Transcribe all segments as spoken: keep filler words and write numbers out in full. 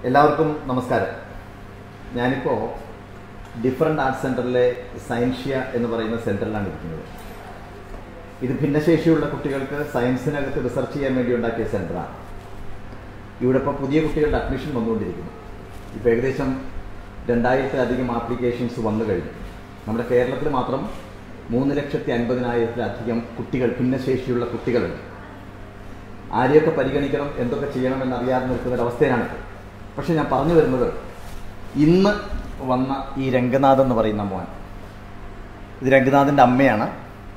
എല്ലാവർക്കും നമസ്കാരം. ഞാനിപ്പോൾ ഡിഫറൻറ്റ് ആർട്സ് സെൻറ്ററിലെ സയൻഷ്യ എന്ന് പറയുന്ന സെൻറ്ററിലാണ് ഇരിക്കുന്നത്. ഇത് ഭിന്നശേഷിയുള്ള കുട്ടികൾക്ക് സയൻസിനകത്ത് റിസർച്ച് ചെയ്യാൻ വേണ്ടി ഉണ്ടാക്കിയ സെൻറ്ററാണ്. ഇവിടെ ഇപ്പോൾ പുതിയ കുട്ടികളുടെ അഡ്മിഷൻ വന്നുകൊണ്ടിരിക്കുന്നു. ഇപ്പോൾ ഏകദേശം രണ്ടായിരത്തിലധികം ആപ്ലിക്കേഷൻസ് വന്നു കഴിഞ്ഞു. നമ്മുടെ കേരളത്തിൽ മാത്രം മൂന്ന് ലക്ഷത്തി അൻപതിനായിരത്തിലധികം കുട്ടികൾ, ഭിന്നശേഷിയുള്ള കുട്ടികളുണ്ട്. ആരെയൊക്കെ പരിഗണിക്കണം, എന്തൊക്കെ ചെയ്യണമെന്ന് അറിയാതെ നിൽക്കുന്ന ഒരവസ്ഥയിലാണ്. പക്ഷെ ഞാൻ പറഞ്ഞു വരുന്നത്, ഇന്ന് വന്ന ഈ രംഗനാഥ് എന്ന് പറയുന്ന മോൻ, ഇത് രംഗനാഥിൻ്റെ അമ്മയാണ്.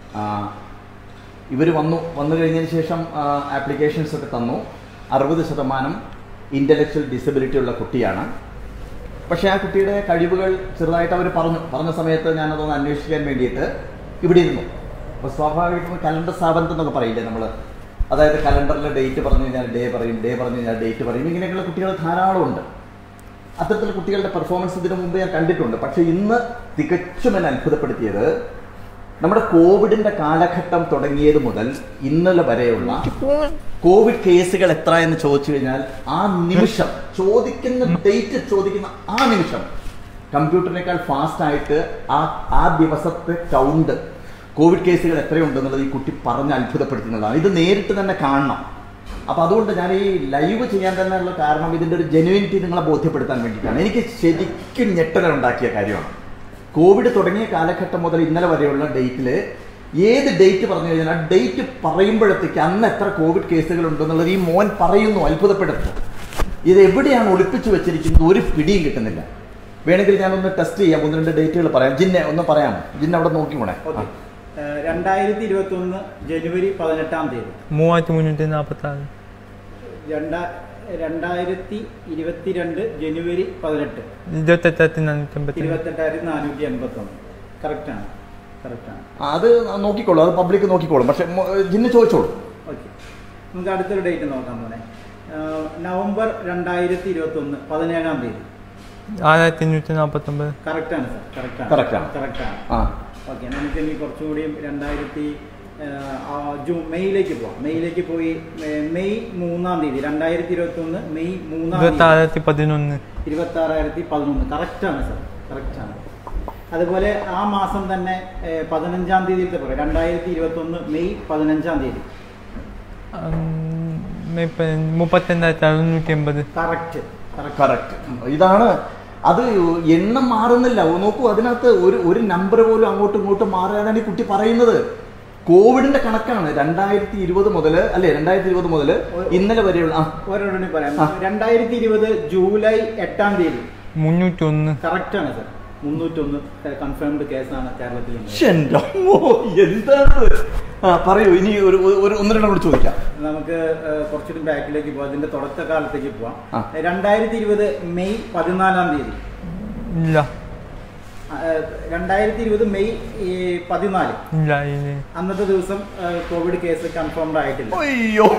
ഇവർ വന്നു വന്നു കഴിഞ്ഞതിന് ശേഷം ആപ്ലിക്കേഷൻസ് ഒക്കെ തന്നു. അറുപത് ശതമാനം ഇൻ്റലക്ച്വൽ ഡിസബിലിറ്റി ഉള്ള കുട്ടിയാണ്. പക്ഷേ ആ കുട്ടിയുടെ കഴിവുകൾ ചെറുതായിട്ട് അവർ പറഞ്ഞു പറഞ്ഞ സമയത്ത് ഞാനതൊന്ന് അന്വേഷിക്കാൻ വേണ്ടിയിട്ട് ഇവിടെ ഇരുന്നു. അപ്പോൾ സ്വാഭാവികമായിട്ടും കലണ്ടർ സ്ഥാപനത്തിൽ എന്നൊക്കെ പറയില്ലേ നമ്മൾ, അതായത് കലണ്ടറിലെ ഡേറ്റ് പറഞ്ഞു കഴിഞ്ഞാൽ ഡേ പറയും, ഡേ പറഞ്ഞു കഴിഞ്ഞാൽ ഡേറ്റ് പറയും. ഇങ്ങനെയൊക്കെയുള്ള കുട്ടികൾ ധാരാളമുണ്ട്. അത്തരത്തിലുള്ള കുട്ടികളുടെ പെർഫോമൻസ് ഇതിനു മുമ്പ് ഞാൻ കണ്ടിട്ടുണ്ട്. പക്ഷേ ഇന്ന് തികച്ചും എന്നെ അത്ഭുതപ്പെടുത്തിയത്, നമ്മുടെ കോവിഡിൻ്റെ കാലഘട്ടം തുടങ്ങിയത് മുതൽ ഇന്നലെ വരെയുള്ള കോവിഡ് കേസുകൾ എത്ര എന്ന് ചോദിച്ചു കഴിഞ്ഞാൽ ആ നിമിഷം, ചോദിക്കുന്ന ഡേറ്റ് ചോദിക്കുന്ന ആ നിമിഷം കമ്പ്യൂട്ടറിനേക്കാൾ ഫാസ്റ്റായിട്ട് ആ ആ ദിവസത്തെ കൗണ്ട്, കോവിഡ് കേസുകൾ എത്രയുണ്ടെന്നുള്ളത് ഈ കുട്ടി പറഞ്ഞ് അത്ഭുതപ്പെടുത്തുന്നതാണ്. ഇത് നേരിട്ട് തന്നെ കാണണം. അപ്പോൾ അതുകൊണ്ട് ഞാൻ ഈ ലൈവ് ചെയ്യാൻ തന്നെ ഉള്ള കാരണം ഇതിൻ്റെ ഒരു ജെന്യുവിനിറ്റി നിങ്ങളെ ബോധ്യപ്പെടുത്താൻ വേണ്ടിയിട്ടാണ്. എനിക്ക് ശരിക്കും ഞെട്ടലുണ്ടാക്കിയ കാര്യമാണ്. കോവിഡ് തുടങ്ങിയ കാലഘട്ടം മുതൽ ഇന്നലെ വരെയുള്ള ഡേറ്റിൽ ഏത് ഡേറ്റ് പറഞ്ഞു കഴിഞ്ഞാൽ ആ ഡേറ്റ് പറയുമ്പോഴത്തേക്ക് അന്ന് എത്ര കോവിഡ് കേസുകൾ ഉണ്ടെന്നുള്ളത് ഈ മോൻ പറയുന്നു, അത്ഭുതപ്പെടുത്തുന്നു. ഇത് എവിടെയാണ് ഒളിപ്പിച്ചു വെച്ചിരിക്കുന്നത് ഒരു പിടിയും കിട്ടുന്നില്ല. വേണമെങ്കിൽ ഞാനൊന്ന് ടെസ്റ്റ് ചെയ്യാം, ഒന്ന് രണ്ട് ഡേറ്റുകൾ പറയാം. ജിന്നെ ഒന്ന് പറയാമോ? ജിന്നെ അവിടെ നോക്കി പോണേ. രണ്ടായിരത്തി ഇരുപത്തി ഒന്ന് ജനുവരി പതിനെട്ടാം തീയതി മൂവായിരത്തി മുന്നൂറ്റി നാൽപ്പത്തി ആറ് രണ്ടായിരത്തി ഇരുപത്തിരണ്ട് ജനുവരി പതിനെട്ട് ഇരുപത്തെട്ടായിരത്തി നാനൂറ്റി ഇരുപത്തെട്ടായിരത്തി നാനൂറ്റി എൺപത്തി ഒന്ന് കറക്റ്റാണ് കറക്റ്റാണ് അത് നോക്കിക്കോളൂ, അത് പബ്ലിക് നോക്കിക്കോളും. പക്ഷെ ജിന്ന് ചോദിച്ചോളൂ. ഓക്കെ, നമുക്ക് അടുത്തൊരു ഡേറ്റ് നോക്കാം മോനെ. നവംബർ രണ്ടായിരത്തി ഇരുപത്തി ഒന്ന് പതിനേഴാം തീയതി ആയിരത്തി അഞ്ഞൂറ്റി നാൽപ്പത്തി ഒമ്പത് കറക്റ്റാണ് സാർ, കറക്റ്റാണ് കറക്റ്റാണ് കറക്റ്റാണ് ആ ഓക്കെ, നമുക്ക് ഇനി കുറച്ചുകൂടിയും രണ്ടായിരത്തി ജൂൺ മെയ്യിലേക്ക് പോവാം. മെയ്യിലേക്ക് പോയി മെയ് മൂന്നാം തീയതി രണ്ടായിരത്തി ഇരുപത്തി ഒന്ന് മെയ് മൂന്നാം തീയതി ഇരുപത്തി പതിനൊന്ന് ഇരുപത്തി ആറായിരത്തി പതിനൊന്ന് കറക്റ്റാണ് സാർ, കറക്റ്റാണ്. അതുപോലെ ആ മാസം തന്നെ പതിനഞ്ചാം തീയതിയിലത്തെ പറയാം, രണ്ടായിരത്തി ഇരുപത്തി ഒന്ന് മെയ് പതിനഞ്ചാം തീയതി മുപ്പത്തിരണ്ടായിരത്തി അറുന്നൂറ്റി എൺപത് കറക്റ്റ് കറക്റ്റ്. ഇതാണ് അത്, എണ്ണം മാറുന്നില്ല. നോക്കൂ, അതിനകത്ത് ഒരു ഒരു നമ്പർ പോലും അങ്ങോട്ടും ഇങ്ങോട്ടും മാറാതാണ് ഈ കുട്ടി പറയുന്നത്. കോവിഡിന്റെ കണക്കാണ് രണ്ടായിരത്തി ഇരുപത് മുതൽ അല്ലെ രണ്ടായിരത്തി ഇരുപത് മുതൽ ഇന്നലെ വരെയുള്ള. ഒരെണ്ണം പറയാം, രണ്ടായിരത്തി ഇരുപത് ജൂലൈ എട്ടാം തീയതി മുന്നൂറ്റി ഒന്ന് കറക്റ്റാണ് സാർ, മുന്നൂറ്റൊന്ന് കൺഫേംഡ് കേസാണ് കേരളത്തിൽ. എന്താണ് പറയൂ, ഇനി ഒരു ഒന്ന് രണ്ടെണ്ണം കൂടി ചോദിക്കാം. നമുക്ക് കുറച്ചുകൂടി ബാക്കിലേക്ക് പോവാം, അതിന്റെ തുടക്കകാലത്തേക്ക് പോവാം. രണ്ടായിരത്തി ഇരുപത് മെയ് പതിനാലാം തീയതി ഇല്ല രണ്ടായിരത്തി ഇരുപത് മെയ് പതിനാല് ഇല്ല അന്നത്തെ ദിവസം കോവിഡ് കേസ് കൺഫേംഡ് ആയിട്ടില്ല. അയ്യോ.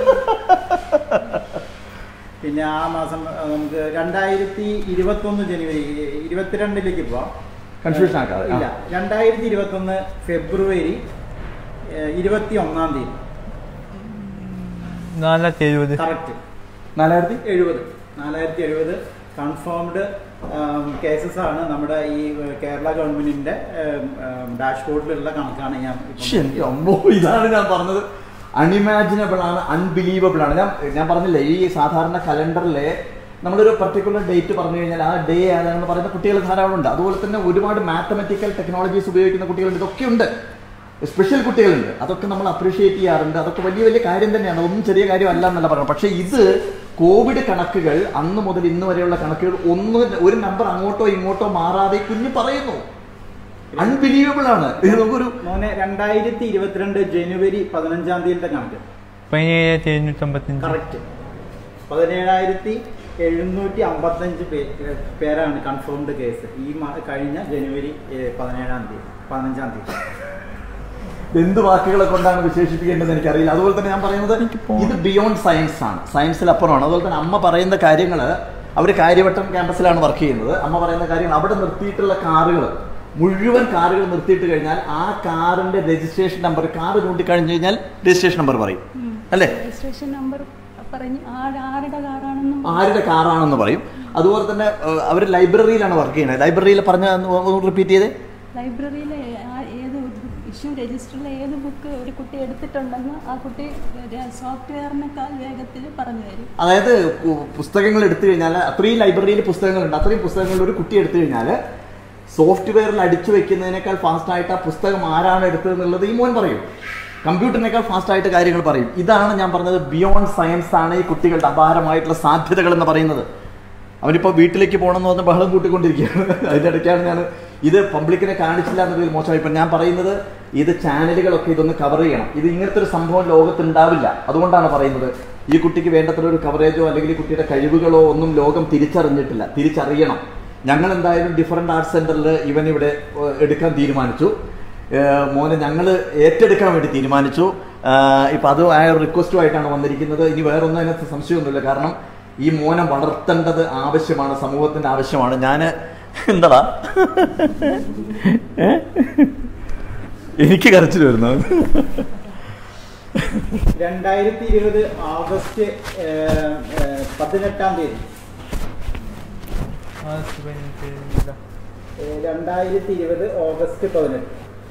പിന്നെ ആ മാസം നമുക്ക് രണ്ടായിരത്തി ഇരുപത്തി ഒന്ന് ജനുവരി ഇരുപത്തിരണ്ടിലേക്ക് പോവാം. കൺഫ്യൂഷൻ ആക്കാതെ. ഇല്ല, രണ്ടായിരത്തി ഇരുപത്തി ഒന്ന് ഫെബ്രുവരി ഇരുപത്തി ഒന്നാം തീയതി നാലായിരത്തി എഴുപത് കറക്റ്റ് നാലായിരത്തി എഴുപത് നാലായിരത്തി എഴുപത് കൺഫേംഡ് കേസസ് ആണ്. നമ്മുടെ ഈ കേരള ഗവൺമെന്റിന്റെ ഡാഷ്ബോർഡിലുള്ള കണക്കാണ്. ഞാൻ ഇതാണ് ഞാൻ പറഞ്ഞത്, അൺഇമാജിനബിൾ ആണ്, അൺബിലീവബിൾ ആണ്. ഞാൻ ഞാൻ പറഞ്ഞില്ലേ, ഈ സാധാരണ കലണ്ടറിലെ നമ്മളൊരു പർട്ടിക്കുലർ ഡേറ്റ് പറഞ്ഞു കഴിഞ്ഞാൽ ആ ഡേ ഏതാണെന്ന് പറയുന്ന കുട്ടികൾ ധാരാളമുണ്ട്. അതുപോലെ തന്നെ ഒരുപാട് മാത്തമെറ്റിക്കൽ ടെക്നോളജീസ് ഉപയോഗിക്കുന്ന കുട്ടികളുണ്ട്. ഇതൊക്കെ ഉണ്ട്, സ്പെഷ്യൽ കുട്ടികളുണ്ട്. അതൊക്കെ നമ്മൾ അപ്രീഷിയേറ്റ് ചെയ്യാറുണ്ട്. അതൊക്കെ വലിയ വലിയ കാര്യം തന്നെയാണ്, അതൊന്നും ചെറിയ കാര്യമല്ല എന്നല്ല പറയുന്നത്. പക്ഷേ ഇത് കോവിഡ് കണക്കുകൾ, അന്ന് മുതൽ ഇന്ന് വരെയുള്ള കണക്കുകൾ ഒന്ന് ഒരു നമ്പർ അങ്ങോട്ടോ ഇങ്ങോട്ടോ മാറാതെ കുഞ്ഞ് പറയുന്നു. അൺബിലീവബിൾ ആണ്. നമുക്കൊരു മോനെ രണ്ടായിരത്തി ഇരുപത്തിരണ്ട് ജനുവരി പതിനഞ്ചാം തീയതിയിലത്തെ കണക്ക് പതിനേഴായിരത്തി എഴുന്നൂറ്റി അമ്പത്തഞ്ച് കറക്റ്റ്. പതിനേഴായിരത്തി എഴുന്നൂറ്റി അമ്പത്തഞ്ച് പേരാണ് കൺഫേംഡ് കേസ് ഈ കഴിഞ്ഞ ജനുവരി പതിനേഴാം തീയതി പതിനഞ്ചാം തീയതി. എന്ത് വാക്കുകളെ കൊണ്ടാണ് വിശേഷിപ്പിക്കേണ്ടത് എനിക്കറിയില്ല. അതുപോലെ തന്നെ ഞാൻ പറയുന്നത്, ഇത് ബിയോണ്ട് സയൻസ് ആണ്, സയൻസിലപ്പുറമാണ്. അതുപോലെ തന്നെ അമ്മ പറയുന്ന കാര്യങ്ങൾ, അവർ കാര്യവട്ടം ക്യാമ്പസിലാണ് വർക്ക് ചെയ്യുന്നത്. അമ്മ പറയുന്ന കാര്യങ്ങൾ, അവിടെ നിർത്തിയിട്ടുള്ള കാറുകൾ മുഴുവൻ കാറുകൾ നിർത്തിയിട്ട് കഴിഞ്ഞാൽ ആ കാറിന്റെ രജിസ്ട്രേഷൻ നമ്പർ, കാർ ചൂണ്ടിക്കഴിഞ്ഞു കഴിഞ്ഞാൽ രജിസ്ട്രേഷൻ നമ്പർ പറയും അല്ലേ? രജിസ്ട്രേഷൻ നമ്പർ പറഞ്ഞ് ആരുടെ കാറാണെന്ന് ആരുടെ കാറാണെന്ന് പറയും. അതുപോലെ തന്നെ അവർ ലൈബ്രറിയിലാണ് വർക്ക് ചെയ്യുന്നത്. ലൈബ്രറിയിൽ പറഞ്ഞ റിപ്പീറ്റ് ചെയ്തേ. ലൈബ്രറിയിലെ ഏത് ഇഷ്യൂ രജിസ്റ്ററിലെ ഏത് ബുക്ക് ഒരു കുട്ടി എടുത്തിട്ടുണ്ടെന്ന് ആ കുട്ടി സോഫ്റ്റ്വെയറിനേക്കാൾ വേഗത്തിൽ പറഞ്ഞു തരും. അതായത് പുസ്തകങ്ങൾ എടുത്തു കഴിഞ്ഞാൽ അത്രയും ലൈബ്രറിയിൽ പുസ്തകങ്ങളുണ്ട്. അത്രയും പുസ്തകങ്ങൾ ഒരു കുട്ടി എടുത്തു കഴിഞ്ഞാൽ സോഫ്റ്റ്വെയറിൽ അടിച്ചു വെക്കുന്നതിനേക്കാൾ ഫാസ്റ്റായിട്ട് ആ പുസ്തകം ആരാണ് എടുത്തതെന്നുള്ളത് ഈ മോൻ പറയും. കമ്പ്യൂട്ടറിനേക്കാൾ ഫാസ്റ്റായിട്ട് കാര്യങ്ങൾ പറയും. ഇതാണ് ഞാൻ പറഞ്ഞത്, ബിയോണ്ട് സയൻസ് ആണ് ഈ കുട്ടികളുടെ അപാരമായിട്ടുള്ള സാധ്യതകൾ എന്ന് പറയുന്നത്. അവനിപ്പോൾ വീട്ടിലേക്ക് പോകണമെന്ന് പറഞ്ഞ് ബഹളം കൂട്ടിക്കൊണ്ടിരിക്കുകയാണ്. അതിൻ്റെ ഇടയ്ക്കാണ് ഞാൻ ഇത് പബ്ലിക്കിനെ കാണിച്ചില്ല എന്നതിൽ മോശമായി. ഇപ്പം ഞാൻ പറയുന്നത് ഇത് ചാനലുകളൊക്കെ ഇതൊന്ന് കവർ ചെയ്യണം. ഇത് ഇങ്ങനത്തെ ഒരു സംഭവം ലോകത്തുണ്ടാവില്ല. അതുകൊണ്ടാണ് പറയുന്നത് ഈ കുട്ടിക്ക് വേണ്ടത്ര ഒരു കവറേജോ അല്ലെങ്കിൽ കുട്ടിയുടെ കഴിവുകളോ ഒന്നും ലോകം തിരിച്ചറിഞ്ഞിട്ടില്ല. തിരിച്ചറിയണം. ഞങ്ങൾ എന്തായാലും ഡിഫറൻറ്റ് ആർട്സ് സെൻറ്ററിൽ ഇവൻ ഇവിടെ എടുക്കാൻ തീരുമാനിച്ചു. മോനെ ഞങ്ങൾ ഏറ്റെടുക്കാൻ വേണ്ടി തീരുമാനിച്ചു. ഇപ്പം അത് ആ റിക്വസ്റ്റുമായിട്ടാണ് വന്നിരിക്കുന്നത്. ഇനി വേറൊന്നും അതിനകത്ത് സംശയമൊന്നുമില്ല. കാരണം ഈ മോനെ വളർത്തേണ്ടത് ആവശ്യമാണ്, സമൂഹത്തിൻ്റെ ആവശ്യമാണ്. ഞാൻ എന്താ എനിക്ക് കരച്ചിൽ വരുന്നത്. രണ്ടായിരത്തി ഇരുപത് ഓഗസ്റ്റ് പതിനെട്ടാം തീയതി രണ്ടായിരത്തി ഇരുപത് ഓഗസ്റ്റ് പതിനെട്ട്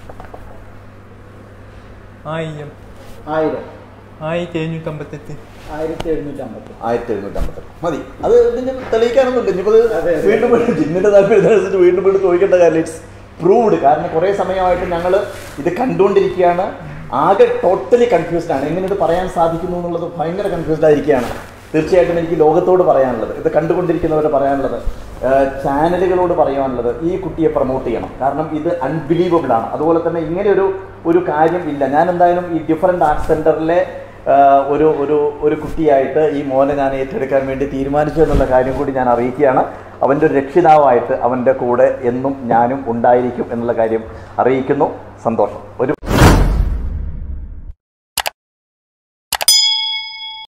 ആയിരം ആയിരം ആയിരത്തി എഴുന്നൂറ്റി അമ്പത്തെട്ട് ആയിരത്തി എഴുന്നൂറ്റി അമ്പത്തി ആയിരത്തി എഴുന്നൂറ്റി അമ്പത്തെട്ട് മതി. അത് ഇതിന് തെളിയിക്കാനൊന്നുമില്ല. ഇനിയിപ്പോൾ വീണ്ടും വീണ്ടും ജിന്നിന്റെ താല്പര്യത്തിനനുസരിച്ച് വീണ്ടും വീണ്ടും ചോദിക്കേണ്ട കാര്യം ഇറ്റ്സ് പ്രൂവ്ഡ്. കാരണം കുറേ സമയമായിട്ട് ഞങ്ങൾ ഇത് കണ്ടുകൊണ്ടിരിക്കുകയാണ്. ആകെ ടോട്ടലി കൺഫ്യൂസ്ഡ് ആണ്. എങ്ങനെ ഇത് പറയാൻ സാധിക്കുന്നു എന്നുള്ളത് ഭയങ്കര കൺഫ്യൂസ്ഡ് ആയിരിക്കുകയാണ്. തീർച്ചയായിട്ടും എനിക്ക് ലോകത്തോട് പറയാനുള്ളത്, ഇത് കണ്ടുകൊണ്ടിരിക്കുന്നവരോട് പറയാനുള്ളത്, ചാനലുകളോട് പറയാനുള്ളത്, ഈ കുട്ടിയെ പ്രൊമോട്ട് ചെയ്യണം. കാരണം ഇത് അൺബിലീവബിൾ ആണ്. അതുപോലെ തന്നെ ഇങ്ങനെ ഒരു ഒരു കാര്യം ഇല്ല. ഞാൻ എന്തായാലും ഈ ഡിഫറൻറ്റ് ആർട്സ് സെൻറ്ററിലെ ഒരു ഒരു ഒരു കുട്ടിയായിട്ട് ഈ മോനെ ഞാൻ ഏറ്റെടുക്കാൻ വേണ്ടി തീരുമാനിച്ചു എന്നുള്ള കാര്യം കൂടി ഞാൻ അറിയിക്കുകയാണ്. അവൻ്റെ ഒരു രക്ഷിതാവായിട്ട് അവൻ്റെ കൂടെ എന്നും ഞാനും ഉണ്ടായിരിക്കും എന്നുള്ള കാര്യം അറിയിക്കുന്നു. സന്തോഷം. ഒരു